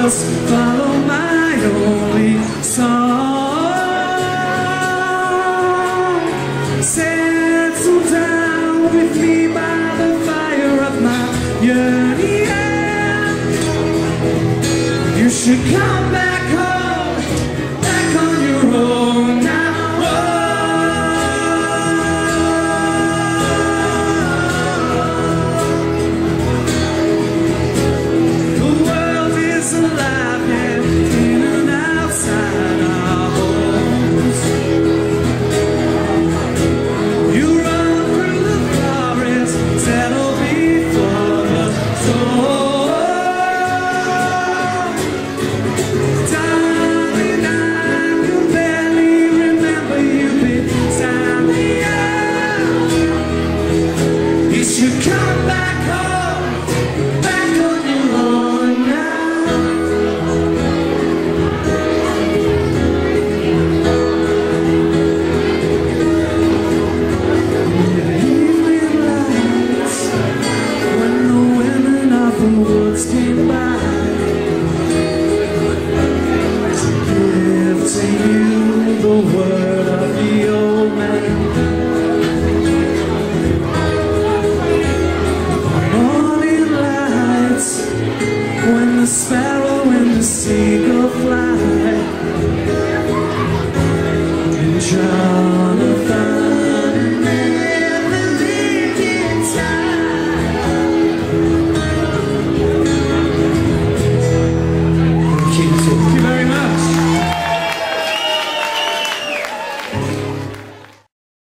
must follow my only song. Settle down with me by the fire of my yearning. You should come back home, back on your own now. The world is alive, yeah, in and outside our homes. You run through the forest, settle before the storm. Darling, I can barely remember you beside me. You should come back home, back on your own now. Evening lights, when the women of the woods came by, give to you the word of the old man. Morning lights, when the sparrow and the seagull fly, and try